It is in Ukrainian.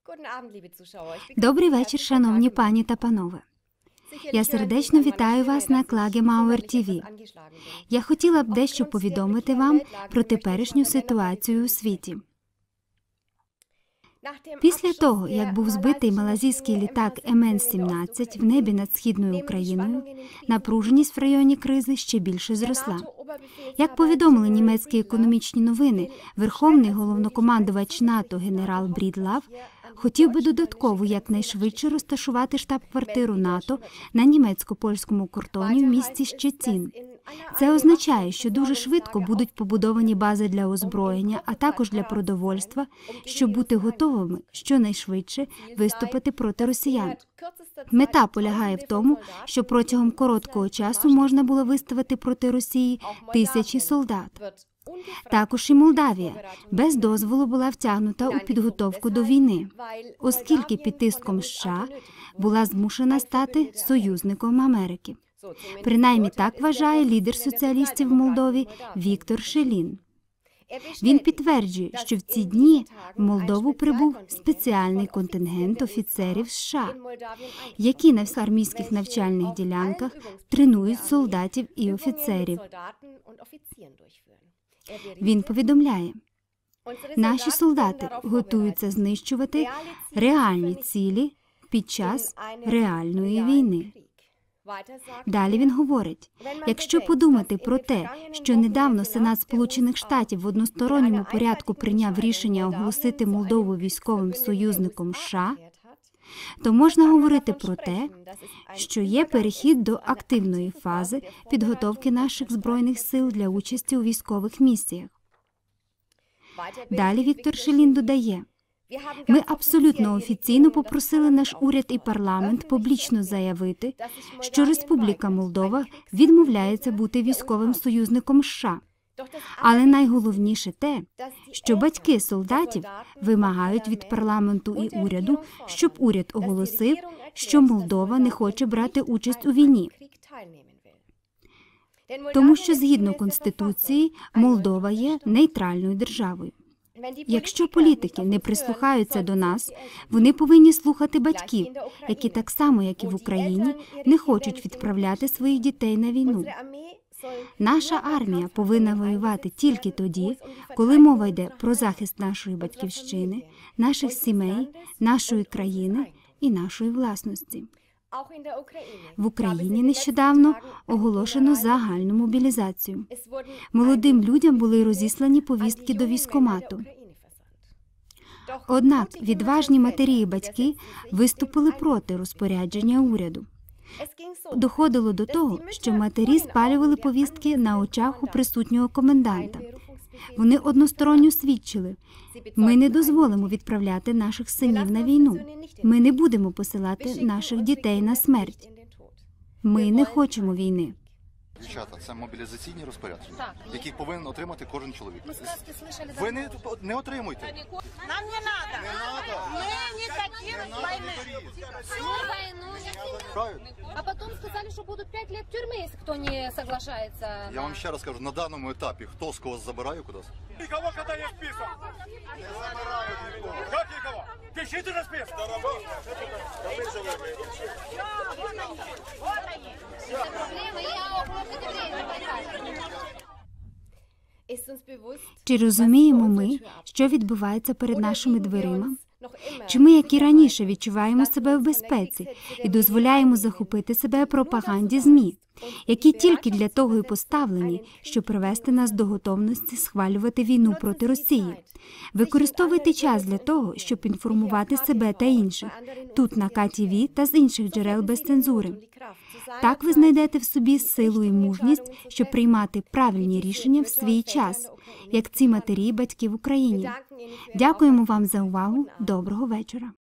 Добрий вечір, шановні пані та панове. Я сердечно вітаю вас на Klagemauer TV. Я хотіла б дещо повідомити вам про теперішню ситуацію у світі. Після того, як був збитий малазійський літак МН-17 в небі над Східною Україною, напруженість в районі кризи ще більше зросла. Як повідомили німецькі економічні новини, верховний головнокомандувач НАТО генерал Брідлав хотів би додатково якнайшвидше розташувати штаб-квартиру НАТО на німецько-польському кордоні в місті Щецін. Це означає, що дуже швидко будуть побудовані бази для озброєння, а також для продовольства, щоб бути готовими щонайшвидше виступити проти росіян. Мета полягає в тому, що протягом короткого часу можна було виставити проти Росії тисячі солдат. Також і Молдавія без дозволу була втягнута у підготовку до війни, оскільки під тиском США була змушена стати союзником Америки. Принаймні так вважає лідер соціалістів в Молдові Віктор Шелін. Він підтверджує, що в ці дні в Молдову прибув спеціальний контингент офіцерів США, які на армійських навчальних ділянках тренують солдатів і офіцерів. Він повідомляє, наші солдати готуються знищувати реальні цілі під час реальної війни. Далі він говорить, якщо подумати про те, що недавно Сенат Сполучених Штатів в односторонньому порядку прийняв рішення оголосити Молдову військовим союзником США, то можна говорити про те, що є перехід до активної фази підготовки наших Збройних сил для участі у військових місіях. Далі Віктор Шелін додає, ми абсолютно офіційно попросили наш уряд і парламент публічно заявити, що Республіка Молдова відмовляється бути військовим союзником США. Але найголовніше те, що батьки солдатів вимагають від парламенту і уряду, щоб уряд оголосив, що Молдова не хоче брати участь у війні. Тому що, згідно Конституції, Молдова є нейтральною державою. Якщо політики не прислухаються до нас, вони повинні слухати батьків, які так само, як і в Україні, не хочуть відправляти своїх дітей на війну. Наша армія повинна воювати тільки тоді, коли мова йде про захист нашої батьківщини, наших сімей, нашої країни і нашої власності. В Україні нещодавно оголошено загальну мобілізацію. Молодим людям були розіслані повістки до військкомату. Однак відважні матері і батьки виступили проти розпорядження уряду. Доходило до того, що матері спалювали повістки на очах у присутнього коменданта. Вони односторонньо свідчили, ми не дозволимо відправляти наших синів на війну, ми не будемо посилати наших дітей на смерть. Ми не хочемо війни. Дівчата, це мобілізаційні розпорядження, які повинен отримати кожен чоловік. Ви не отримуйте. Нам не надо. Мы не хотим войны. А потом сказали, что будут 5 лет тюрьмы, если кто не соглашается. Я вам ще раз кажу, на даному етапі, хто з кого забирає кудись? Никого, когда есть список. Не забирают никого. Как никого? Пишите на список. Вот они. Чи розуміємо ми, що відбувається перед нашими дверима? Чи ми, як і раніше, відчуваємо себе в безпеці і дозволяємо захопити себе пропаганді ЗМІ, які тільки для того і поставлені, щоб привести нас до готовності схвалювати війну проти Росії? Використовуйте час для того, щоб інформувати себе та інших, тут на КТВ та з інших джерел без цензури. Так ви знайдете в собі силу і мужність, щоб приймати правильні рішення в свій час, як ці матері і батьки в Україні. Дякуємо вам за увагу. Доброго вечора.